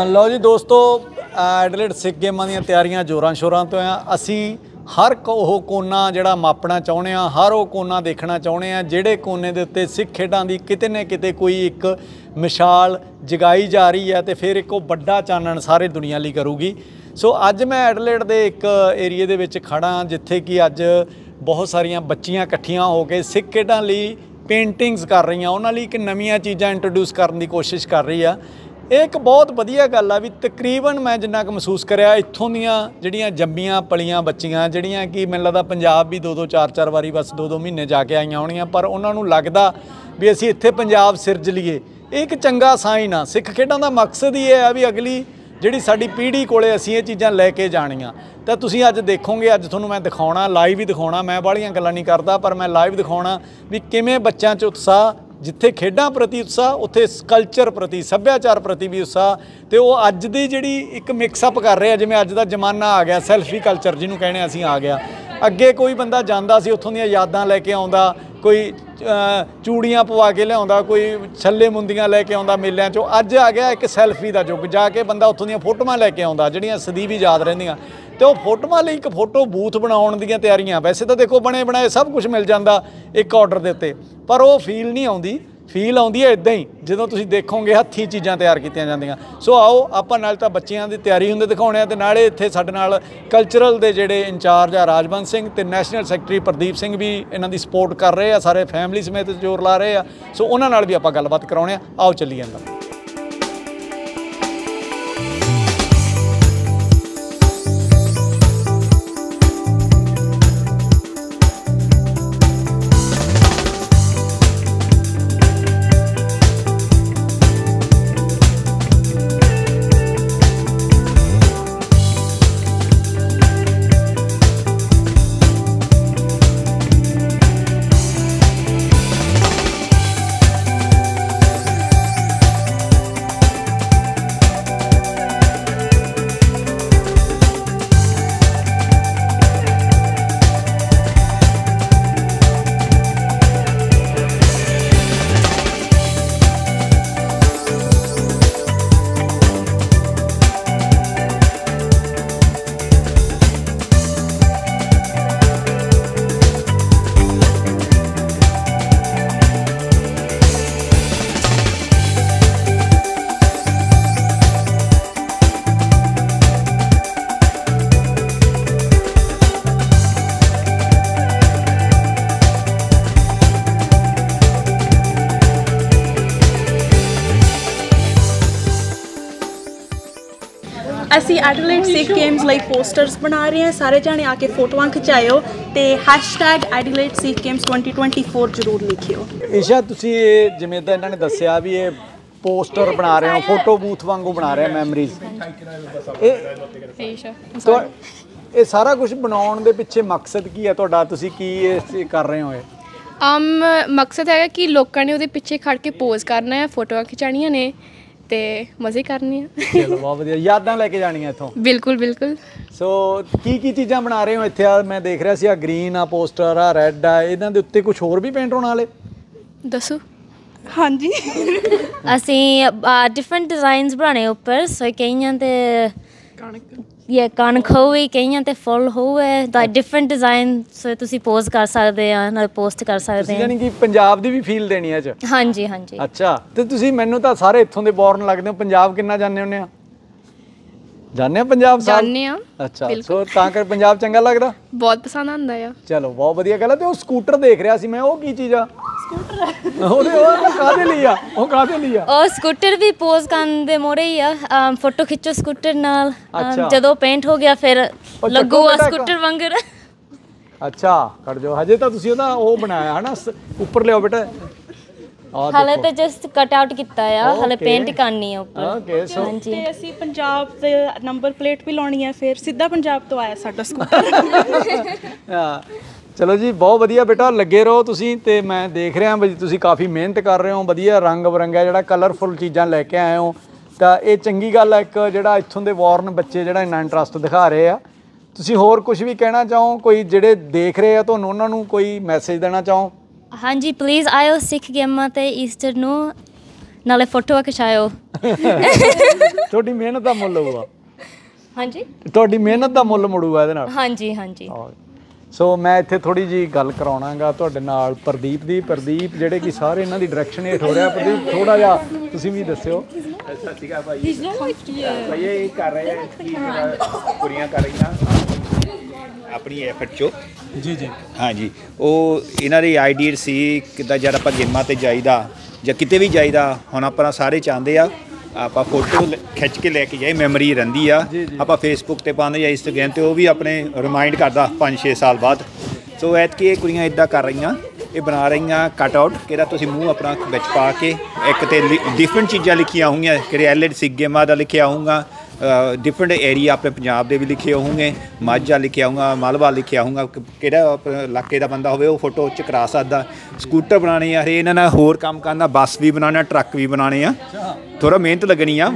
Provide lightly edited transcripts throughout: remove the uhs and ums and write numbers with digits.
लो जी दोस्तों, एडलेड सिख गेमां ਦੀਆਂ ਤਿਆਰੀਆਂ ਜ਼ੋਰਾਂ ਸ਼ੋਰਾਂ ਤੋਂ ਆ। ਅਸੀਂ हर ਉਹ ਕੋਨਾ ਜਿਹੜਾ ਮਾਪਣਾ ਚਾਹੁੰਦੇ ਆ, हर ਉਹ ਕੋਨਾ ਦੇਖਣਾ ਚਾਹੁੰਦੇ ਆ ਜਿਹੜੇ ਕੋਨੇ ਦੇ ਉੱਤੇ ਸਿੱਖ ਖੇਡਾਂ ਦੀ ਕਿਤੇ ਨਾ ਕਿਤੇ ਕੋਈ ਇੱਕ ਮਿਸਾਲ ਜਗਾਈ ਜਾ ਰਹੀ ਹੈ ਤੇ ਫਿਰ ਇੱਕ ਉਹ ਵੱਡਾ ਚਾਨਣ ਸਾਰੇ ਦੁਨੀਆ ਲਈ ਕਰੂਗੀ। ਸੋ ਅੱਜ ਮੈਂ ਐਡਲੇਡ ਦੇ ਇੱਕ ਏਰੀਏ ਦੇ ਵਿੱਚ ਖੜਾ ਜਿੱਥੇ ਕਿ ਅੱਜ ਬਹੁਤ ਸਾਰੀਆਂ ਬੱਚੀਆਂ ਇਕੱਠੀਆਂ ਹੋ ਕੇ ਸਿੱਖ ਖੇਡਾਂ ਲਈ पेंटिंग्स कर रही हैं, उन्होंने एक नवीं चीज़ां इंट्रोड्यूस करने की कोशिश कर रही है। एक बहुत वधिया गल आ भी तकरीबन मैं जिन्ना क महसूस करिया इत्थों दियां जिहड़ियां जम्मियां पलियां बच्चियां जिहड़ियां कि मैनूं लगदा पंजाब भी 2-2 4-4 वारी बस 2-2 महीने जाके आईयां होणीआं, पर उन्हां नूं लगदा भी असीं इत्थे पंजाब सिरज लईए। एक चंगा साइन आ। सिख खेडां दा मकसद ही है भी अगली जिहड़ी साडी पीढ़ी कोले असीं ये चीज़ां लैके जाणीआं। तो तुसीं अज देखोगे, अज तुहानूं मैं दिखाउणा, लाइव ही दिखाउणा, मैं बाहलियां गल्लां नहीं करदा पर मैं लाइव दिखाउणा भी किवें बच्चों च उत्साह, जिथे खेडां प्रति उत्साह उत्थे कल्चर प्रति सभ्याचार प्रति भी उत्साह। तो वो अज दी जिहड़ी एक मिक्सअप कर रहे हैं, जिवें अज दा जमाना आ गया सैल्फी कल्चर जिन्हों कहने असीं आ गया। अगे कोई बंदा जांदा सी उत्थों दीयां यादां लैके आउंदा, कोई चूड़ियां पवा के लियाउंदा, कोई छल्ले मुंदियां लैके आउंदा मेलिਆਂ चों। अज आ गया एक सैल्फी का युग, जाके बंदा उत्थों दीयां फोटोआं लैके आउंदा जिहड़ियां सदी भी याद रहिंदियां। तो फोटोआं लई एक फोटो बूथ बनाउण दीयां तैयारियां। वैसे तो देखो बने बनाए सब कुछ मिल जाता एक ऑर्डर के उत्ते, पर वो फील नहीं आउंदी। फील आउंदी है इदां ही जदों तुसीं देखोगे हत्थीं चीज़ां तैयार कीतियां जांदियां। सो आओ आपां नाल तां बच्चियां दी तैयारी हुंदे दिखाउणे आ ते नाले इत्थे साडे नाल कल्चरल दे जिहड़े इंचार्ज आ राजबंस सिंह ते नैशनल सैकटरी प्रदीप सिंह भी इन्हां दी सपोर्ट कर रहे आ, सारे फैमिली समेत जोर ला रहे आ। सो उन्हां नाल भी आपां गलबात कराउने आ। आओ चलीए अंदर। ਅਸੀਂ ਐਡਲੇਡ ਸਿੱਖ ਗੇਮਸ ਲਈ ਪੋਸਟਰਸ ਬਣਾ ਰਹੇ ਹਾਂ। ਸਾਰੇ ਜਾਣੇ ਆ ਕੇ ਫੋਟੋਆਂ ਖਿਚਾਇਓ ਤੇ #ਐਡਲੇਡ ਸਿੱਖ ਗੇਮਸ 2024 ਜ਼ਰੂਰ ਲਿਖਿਓ। ईशा ਤੁਸੀਂ ਇਹ ਜਿਵੇਂ ਤਾਂ ਇਹਨਾਂ ਨੇ ਦੱਸਿਆ ਵੀ ਇਹ ਪੋਸਟਰ ਬਣਾ ਰਹੇ ਹੋ, ਫੋਟੋ ਬੂਥ ਵਾਂਗੂ ਬਣਾ ਰਹੇ ਮੈਮਰੀਜ਼। ਇਹ ਸਾਰਾ ਕੁਝ ਬਣਾਉਣ ਦੇ ਪਿੱਛੇ ਮਕਸਦ ਕੀ ਹੈ ਤੁਹਾਡਾ? ਤੁਸੀਂ ਕੀ ਇਹ ਕਰ ਰਹੇ ਹੋ? ਮਕਸਦ ਹੈਗਾ ਕਿ ਲੋਕਾਂ ਨੇ ਉਹਦੇ ਪਿੱਛੇ ਖੜ ਕੇ ਪੋਜ਼ ਕਰਨਾ ਹੈ, ਫੋਟੋਆਂ ਖਿਚਾਉਣੀਆਂ ਨੇ ਤੇ ਮਜ਼ੇ ਕਰਨੇ ਆ। ਚਲੋ ਬਹੁਤ ਵਧੀਆ, ਯਾਦਾਂ ਲੈ ਕੇ ਜਾਣੀਆਂ ਇੱਥੋਂ। ਬਿਲਕੁਲ ਬਿਲकुल। ਸੋ ਕੀ ਚੀਜ਼ਾਂ ਬਣਾ ਰਹੇ ਹੋ ਇੱਥੇ? ਆ ਮੈਂ ਦੇਖ ਰਿਹਾ ਸੀ ਆ ਗ੍ਰੀਨ ਆ ਪੋਸਟਰ, ਆ ਰੈੱਡ ਆ, ਇਹਨਾਂ ਦੇ ਉੱਤੇ ਕੁਝ ਹੋਰ ਵੀ ਪੇਂਟ ਹੋਣ ਵਾਲੇ? ਦੱਸੋ। ਹਾਂਜੀ ਅਸੀਂ ਡਿਫਰੈਂਟ ਡਿਜ਼ਾਈਨਸ ਬਣਾਉਣੇ ਉੱਪਰ। ਸੋ ਕਈਆਂ ਤੇ ਕਣਕ ਹੋਵੇ, ਕਈਆਂ ਤੇ ਫੁੱਲ ਹੋਵੇ, ਤਾਂ ਡਿਫਰੈਂਟ ਡਿਜ਼ਾਈਨ ਸੋ ਤੁਸੀਂ ਪੋਸਟ ਕਰ ਸਕਦੇ ਆ, ਨਾਲ ਪੋਸਟ ਕਰ ਸਕਦੇ ਆ। ਯਾਨੀ ਕਿ ਪੰਜਾਬ ਦੀ ਵੀ ਫੀਲ ਦੇਣੀ ਹੈ ਚ? ਹਾਂਜੀ ਹਾਂਜੀ। ਅੱਛਾ, ਤੇ ਤੁਸੀਂ ਮੈਨੂੰ ਤਾਂ ਸਾਰੇ ਇੱਥੋਂ ਦੇ ਬੋਰਨ ਲੱਗਦੇ ਹੋ। ਪੰਜਾਬ ਕਿੰਨਾ ਜਾਂਦੇ ਹੁੰਦੇ ਆ? ਜਾਂਦੇ ਆ ਪੰਜਾਬ ਸਾਹਿਬ? ਜਾਂਦੇ ਆ। ਅੱਛਾ, ਸੋ ਤਾਂ ਕਰ ਪੰਜਾਬ ਚੰਗਾ ਲੱਗਦਾ? ਬਹੁਤ ਪਸੰਦ ਆਉਂਦਾ ਆ। ਚਲੋ ਬਹੁਤ ਵਧੀਆ ਗੱਲ ਹੈ। ਤੇ ਉਹ ਸਕੂਟਰ ਦੇਖ ਰਿਹਾ ਸੀ ਮੈਂ, ਉਹ ਕੀ ਚੀਜ਼ ਆ? ਉਹਦੇ ਉਹ ਕਾਹਦੇ ਲਈ ਆ? ਉਹ ਕਾਹਦੇ ਲਈ ਆ? ਉਹ ਸਕੂਟਰ ਵੀ ਪੋਜ਼ ਕਰਨ ਦੇ ਮੋੜੇ ਹੀ ਆ। ਫੋਟੋ ਖਿੱਚੋ ਸਕੂਟਰ ਨਾਲ, ਜਦੋਂ ਪੇਂਟ ਹੋ ਗਿਆ ਫਿਰ ਲੱਗੂਗਾ ਸਕੂਟਰ ਵਾਂਗਰ। ਅੱਛਾ ਖੜ ਜਾਓ, ਹਜੇ ਤਾਂ ਤੁਸੀਂ ਉਹਦਾ ਉਹ ਬਣਾਇਆ ਹੈ ਨਾ, ਉੱਪਰ ਲਿਆਓ ਬੇਟਾ। ਹਾਲੇ ਤਾਂ ਜਸਟ ਕਟ ਆਊਟ ਕੀਤਾ ਆ, ਹਾਲੇ ਪੇਂਟ ਕਰਨੀ ਆ ਉੱਪਰ। ਓਕੇ, ਸੋ ਤੇ ਅਸੀਂ ਪੰਜਾਬ ਦੇ ਨੰਬਰ ਪਲੇਟ ਵੀ ਲਾਉਣੀ ਹੈ, ਫਿਰ ਸਿੱਧਾ ਪੰਜਾਬ ਤੋਂ ਆਇਆ ਸਾਡਾ ਸਕੂਟਰ। ਚਲੋ ਜੀ, ਬਹੁਤ ਵਧੀਆ ਬੇਟਾ, ਲੱਗੇ ਰਹੋ ਤੁਸੀਂ। ਤੇ ਮੈਂ ਦੇਖ ਰਿਹਾ ਵੀ ਤੁਸੀਂ ਕਾਫੀ ਮਿਹਨਤ ਕਰ ਰਹੇ ਹੋ, ਵਧੀਆ ਰੰਗ ਬਰੰਗਾ ਜਿਹੜਾ ਕਲਰਫੁਲ ਚੀਜ਼ਾਂ ਲੈ ਕੇ ਆਏ ਹੋ। ਤਾਂ ਇਹ ਚੰਗੀ ਗੱਲ ਹੈ। ਇੱਕ ਜਿਹੜਾ ਇੱਥੋਂ ਦੇ ਵਾਰਨ ਬੱਚੇ ਜਿਹੜਾ ਇੰਨਾ ਇੰਟਰਸਟ ਦਿਖਾ ਰਹੇ ਆ। ਤੁਸੀਂ ਹੋਰ ਕੁਝ ਵੀ ਕਹਿਣਾ ਚਾਹੋ? ਕੋਈ ਜਿਹੜੇ ਦੇਖ ਰਹੇ ਆ ਤੁਹਾਨੂੰ, ਉਹਨਾਂ ਨੂੰ ਕੋਈ ਮੈਸੇਜ ਦੇਣਾ ਚਾਹੋ? ਹਾਂਜੀ, ਪਲੀਜ਼ ਆਇਓ ਸਿੱਖ ਗੇਮਾਂ ਤੇ ਈਸਟਰ ਨੂੰ ਨਾਲੇ ਫੋਟੋਆਂ ਖਿਚਾਇਓ। ਤੁਹਾਡੀ ਮਿਹਨਤ ਦਾ ਮੁੱਲ ਹੋਊਗਾ। ਹਾਂਜੀ, ਤੁਹਾਡੀ ਮਿਹਨਤ ਦਾ ਮੁੱਲ ਮੁੜੂਗਾ ਇਹਦੇ ਨਾਲ। ਹਾਂਜੀ ਹਾਂਜੀ। ਸੋ ਮੈਂ ਇੱਥੇ ਥੋੜੀ ਜੀ ਗੱਲ ਕਰਾਉਣਾਗਾ ਤੁਹਾਡੇ ਨਾਲ ਪ੍ਰਦੀਪ ਦੀ। ਪ੍ਰਦੀਪ ਜਿਹੜੇ ਕਿ ਸਾਰੇ ਇਹਨਾਂ ਦੀ ਡਾਇਰੈਕਸ਼ਨ ਹੇਠ ਹੋ ਰਿਹਾ। ਪ੍ਰਦੀਪ ਥੋੜਾ ਜਿਹਾ ਤੁਸੀਂ ਵੀ ਦੱਸਿਓ। ਸਤਿ ਸ਼੍ਰੀ ਅਕਾਲ ਭਾਈ। ਭਾਈ ਇਹ ਕਰ ਰਹੇ ਆ ਕਿ ਕੁੜੀਆਂ ਕਰ ਰਹੀਆਂ ਆਪਣੀ ਐਫਰਟ 'ਚੋਂ। ਜੀ ਜੀ ਹਾਂਜੀ, ਉਹ ਇਹਨਾਂ ਦੀ ਆਈਡੀਆ ਸੀ ਕਿੱਦਾਂ ਜਦ ਆਪਾਂ ਗੇਮਾਂ 'ਤੇ ਜਾਈਦਾ ਜਾਂ ਕਿਤੇ ਵੀ ਜਾਈਦਾ, ਹੁਣ ਆਪਾਂ ਸਾਰੇ ਚਾਹੁੰਦੇ ਆ ਆਪਾਂ ਫੋਟੋ ਖਿੱਚ ਕੇ ਲੈ ਕੇ ਜਾਏ, ਮੈਮਰੀ ਰਹਿੰਦੀ ਆ। ਆਪਾਂ ਫੇਸਬੁੱਕ 'ਤੇ ਪਾਉਂਦੇ ਜਾਂ ਇੰਸਟਾਗ੍ਰਾਮ 'ਤੇ, ਉਹ ਵੀ ਆਪਣੇ ਰਿਮਾਈਂਡ ਕਰਦਾ 5-6 ਸਾਲ ਬਾਅਦ। ਸੋ ਐਤਕੀ ਇਹ ਕੁੜੀਆਂ ਇੱਦਾਂ ਕਰ ਰਹੀਆਂ, ਇਹ ਬਣਾ ਰਹੀਆਂ ਕੱਟ ਆਊਟ ਕਿਹੜਾ ਤੁਸੀਂ ਮੂੰਹ ਆਪਣਾ ਵਿੱਚ ਪਾ ਕੇ, ਇੱਕ ਤੇ ਡਿਫਰੈਂਟ ਚੀਜ਼ਾਂ ਲਿਖੀਆਂ ਹੋਣਗੀਆਂ, ਕਿਹੜੇ ਐਲਡ ਸਿੱਖ ਗੇਮਾਂ ਦਾ ਲਿਖਿਆ ਹੋਊਗਾ, ਡਿਫਰੈਂਟ ਏਰੀਆ ਆਪਣੇ ਪੰਜਾਬ ਦੇ ਵੀ ਲਿਖੇ ਹੋਣਗੇ, ਮਾਝਾ ਲਿਖਿਆ ਹੋਊਗਾ, ਮਾਲਵਾ ਲਿਖਿਆ ਹੋਊਗਾ, ਕਿਹੜਾ ਇਲਾਕੇ ਦਾ ਬੰਦਾ ਹੋਵੇ ਉਹ ਫੋਟੋ 'ਚ ਕਰਾ ਸਕਦਾ। ਸਕੂਟਰ ਬਣਾਉਣੇ ਆ, ਇਹਨਾਂ ਨਾਲ ਹੋਰ ਕੰਮ ਕਰਨਾ, ਬੱਸ ਵੀ ਬਣਾਉਣਾ, ਟਰੱਕ ਵੀ ਬਣਾਉਣੇ ਆ। ਥੋੜ੍ਹਾ ਮਿਹਨਤ ਲੱਗਣੀ ਆ।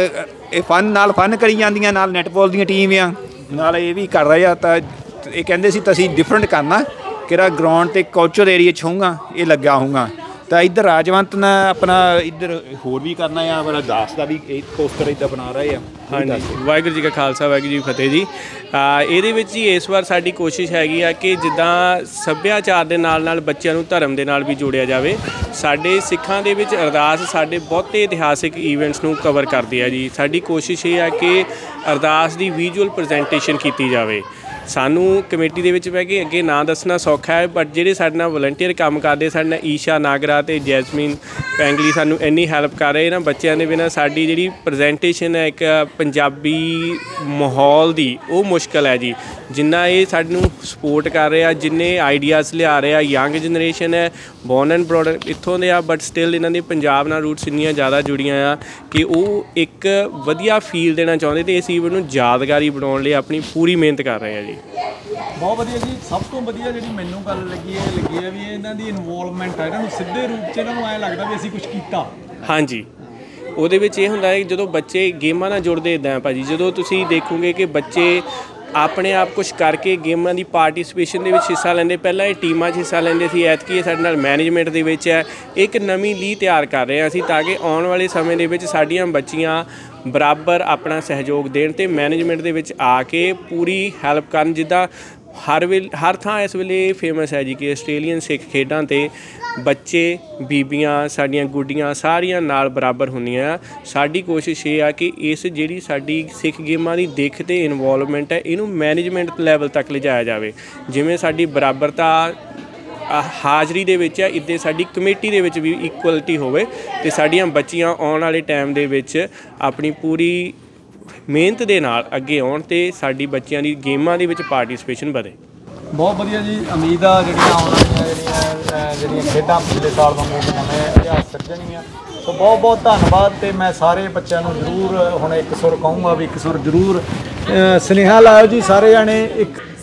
ਇਹ ਫਨ ਕਰੀ ਜਾਂਦੀਆਂ, ਨਾਲ ਨੈਟਬਾਲ ਦੀਆਂ ਟੀਮ ਆ, ਨਾਲ ਇਹ ਵੀ ਕਰ ਰਹੇ ਆ। ਤਾਂ ਇਹ ਕਹਿੰਦੇ ਸੀ ਤਾਂ ਅਸੀਂ ਡਿਫਰੈਂਟ ਕਰਨਾ, ਕਿਹੜਾ ਗਰਾਊਂਡ 'ਤੇ ਕਲਚਰ ਏਰੀਆ 'ਚ ਹੋਊਗਾ, ਇਹ ਲੱਗਾ ਹੋਊਗਾ। ਤਾਂ ਇੱਧਰ ਰਾਜਵੰਤ ਨੇ ਆਪਣਾ ਇੱਧਰ ਹੋਰ ਵੀ ਕਰਨਾ ਆ, ਆਪਣਾ ਦਾਸ ਦਾ ਵੀ ਇਹ ਪੋਸਟਰ ਇੱਦਾਂ ਬਣਾ ਰਹੇ ਆ। ਹਾਂਜੀ, ਵਾਹਿਗੁਰੂ ਜੀ ਕਾ ਖਾਲਸਾ, ਵਾਹਿਗੁਰੂ ਜੀ ਕੀ ਫਤਿਹ ਜੀ। ਇਹਦੇ ਵਿੱਚ ਹੀ ਇਸ ਵਾਰ ਸਾਡੀ ਕੋਸ਼ਿਸ਼ ਹੈਗੀ ਆ ਕਿ ਜਿੱਦਾਂ ਸੱਭਿਆਚਾਰ ਦੇ ਨਾਲ ਨਾਲ ਬੱਚਿਆਂ ਨੂੰ ਧਰਮ ਦੇ ਨਾਲ ਵੀ ਜੋੜਿਆ ਜਾਵੇ। ਸਾਡੇ ਸਿੱਖਾਂ ਦੇ ਵਿੱਚ ਅਰਦਾਸ ਸਾਡੇ ਬਹੁਤੇ ਇਤਿਹਾਸਿਕ ਈਵੈਂਟਸ ਨੂੰ ਕਵਰ ਕਰਦੀ ਆ ਜੀ। ਸਾਡੀ ਕੋਸ਼ਿਸ਼ ਇਹ ਆ ਕਿ ਅਰਦਾਸ ਦੀ ਵਿਜ਼ੂਅਲ ਪ੍ਰੈਜੈਂਟੇਸ਼ਨ ਕੀਤੀ ਜਾਵੇ। ਸਾਨੂੰ ਕਮੇਟੀ ਦੇ ਵਿੱਚ ਬਹਿ ਕੇ ਅੱਗੇ ਨਾਂ ਦੱਸਣਾ ਸੌਖਾ ਹੈ, ਬਟ ਜਿਹੜੇ ਸਾਡੇ ਨਾਲ ਵਲੰਟੀਅਰ ਕੰਮ ਕਰਦੇ, ਸਾਡੇ ਨਾਲ ਈਸ਼ਾ ਨਾਗਰਾ ਅਤੇ ਜੈਸਮੀਨ ਪੈਂਗਲੀ ਸਾਨੂੰ ਇੰਨੀ ਹੈਲਪ ਕਰ ਰਹੇ ਇਹਨਾਂ ਬੱਚਿਆਂ ਦੇ ਬਿਨਾਂ ਸਾਡੀ ਜਿਹੜੀ ਪ੍ਰੈਜੈਂਟੇਸ਼ਨ ਹੈ ਇੱਕ ਪੰਜਾਬੀ ਮਾਹੌਲ ਦੀ, ਉਹ ਮੁਸ਼ਕਿਲ ਹੈ ਜੀ। ਜਿੰਨਾ ਇਹ ਸਾਨੂੰ ਸਪੋਰਟ ਕਰ ਰਿਹਾ, ਜਿੰਨੇ ਆਈਡੀਆਜ਼ ਲਿਆ ਰਿਹਾ, ਯੰਗ ਜਨਰੇਸ਼ਨ ਹੈ, ਬੋਰਨ ਐਂਡ ਬਰੋਡ ਇੱਥੋਂ ਦੇ ਆ, ਬਟ ਸਟਿਲ ਇਹਨਾਂ ਦੇ ਪੰਜਾਬ ਨਾਲ ਰੂਟਸ ਇੰਨੀਆਂ ਜ਼ਿਆਦਾ ਜੁੜੀਆਂ ਆ ਕਿ ਉਹ ਇੱਕ ਵਧੀਆ ਫੀਲ ਦੇਣਾ ਚਾਹੁੰਦੇ ਅਤੇ ਇਸ ਈਵੈਂਟ ਨੂੰ ਯਾਦਗਾਰੀ ਬਣਾਉਣ ਲਈ ਆਪਣੀ ਪੂਰੀ ਮਿਹਨਤ ਕਰ ਰਹੇ ਆ ਜੀ। ਬਹੁਤ ਵਧੀਆ ਜੀ। ਸਭ ਤੋਂ ਵਧੀਆ ਜਿਹੜੀ ਮੈਨੂੰ ਗੱਲ ਲੱਗੀ ਹੈ ਵੀ ਇਹਨਾਂ ਦੀ ਇਨਵੋਲਵਮੈਂਟ ਹੈ, ਇਹਨਾਂ ਨੂੰ ਸਿੱਧੇ ਰੂਪ 'ਚ ਇਹਨਾਂ ਨੂੰ ਐਂ ਲੱਗਦਾ ਵੀ ਅਸੀਂ ਕੁਝ ਕੀਤਾ। ਹਾਂਜੀ, ਉਹਦੇ ਵਿੱਚ ਇਹ ਹੁੰਦਾ ਹੈ ਜਦੋਂ ਬੱਚੇ ਗੇਮਾਂ ਨਾਲ ਜੁੜਦੇ ਇੱਦਾਂ ਹੈ ਭਾਜੀ, ਜਦੋਂ ਤੁਸੀਂ ਦੇਖੋਗੇ ਕਿ ਬੱਚੇ ਆਪਣੇ ਆਪ ਕੁਛ ਕਰਕੇ ਗੇਮਾਂ ਦੀ ਪਾਰਟੀਸਪੇਸ਼ਨ ਦੇ ਵਿੱਚ ਹਿੱਸਾ ਲੈਂਦੇ। ਪਹਿਲਾਂ ਇਹ ਟੀਮਾਂ 'ਚ ਹਿੱਸਾ ਲੈਂਦੇ ਸੀ, ਐਤਕੀ ਇਹ ਸਾਡੇ ਨਾਲ ਮੈਨੇਜਮੈਂਟ ਦੇ ਵਿੱਚ ਹੈ। ਇੱਕ ਨਵੀਂ ਲੀਹ ਤਿਆਰ ਕਰ ਰਹੇ ਹਾਂ ਅਸੀਂ ਤਾਂ ਕਿ ਆਉਣ ਵਾਲੇ ਸਮੇਂ ਦੇ ਵਿੱਚ ਸਾਡੀਆਂ ਬੱਚੀਆਂ ਬਰਾਬਰ ਆਪਣਾ ਸਹਿਯੋਗ ਦੇਣ ਅਤੇ ਮੈਨੇਜਮੈਂਟ ਦੇ ਵਿੱਚ ਆ ਕੇ ਪੂਰੀ ਹੈਲਪ ਕਰਨ। ਜਿੱਦਾਂ ਹਰ ਥਾਂ ਇਸ ਵੇਲੇ ਫੇਮਸ ਹੈ ਜੀ ਕਿ ਆਸਟ੍ਰੇਲੀਅਨ ਸਿੱਖ ਖੇਡਾਂ 'ਤੇ ਬੱਚੇ, ਬੀਬੀਆਂ, ਸਾਡੀਆਂ ਗੁੱਡੀਆਂ ਸਾਰੀਆਂ ਨਾਲ ਬਰਾਬਰ ਹੁੰਦੀਆਂ ਆ। ਸਾਡੀ ਕੋਸ਼ਿਸ਼ ਇਹ ਆ ਕਿ ਇਸ ਜਿਹੜੀ ਸਾਡੀ ਸਿੱਖ ਗੇਮਾਂ ਦੀ ਦਿੱਖ ਅਤੇ ਇਨਵੋਲਵਮੈਂਟ ਹੈ, ਇਹਨੂੰ ਮੈਨੇਜਮੈਂਟ ਲੈਵਲ ਤੱਕ ਲਿਜਾਇਆ ਜਾਵੇ। ਜਿਵੇਂ ਸਾਡੀ ਬਰਾਬਰਤਾ ਹਾਜ਼ਰੀ ਦੇ ਵਿੱਚ ਹੈ, ਇੱਦਾਂ ਸਾਡੀ ਕਮੇਟੀ ਦੇ ਵਿੱਚ ਵੀ ਇਕੁਅਲਿਟੀ ਹੋਵੇ ਅਤੇ ਸਾਡੀਆਂ ਬੱਚੀਆਂ ਆਉਣ ਵਾਲੇ ਟਾਈਮ ਦੇ ਵਿੱਚ ਆਪਣੀ ਪੂਰੀ ਮਿਹਨਤ ਦੇ ਨਾਲ ਅੱਗੇ ਆਉਣ ਅਤੇ ਸਾਡੀ ਬੱਚਿਆਂ ਦੀ ਗੇਮਾਂ ਦੇ ਵਿੱਚ ਪਾਰਟੀਸਪੇਸ਼ਨ ਵਧੇ। ਬਹੁਤ ਵਧੀਆ ਜੀ। ਉਮੀਦ ਆ ਜਿਹੜੀਆਂ ਆਉਣ ਵਾਲੀਆਂ ਜਿਹੜੀਆਂ ਖੇਡਾਂ ਪਿਛਲੇ ਸਾਲ ਵਾਂਗੂ ਨਵੇਂ ਇਤਿਹਾਸ ਸਿਰਜਣਗੀਆਂ। ਸੋ ਬਹੁਤ ਬਹੁਤ ਧੰਨਵਾਦ। ਅਤੇ ਮੈਂ ਸਾਰੇ ਬੱਚਿਆਂ ਨੂੰ ਜ਼ਰੂਰ ਹੁਣ ਇੱਕ ਸੁਰ ਕਹੂੰਗਾ ਵੀ ਇੱਕ ਸੁਰ ਜ਼ਰੂਰ ਸੁਨੇਹਾ ਲਾਇਓ ਜੀ ਸਾਰੇ ਜਾਣੇ। ਇੱਕ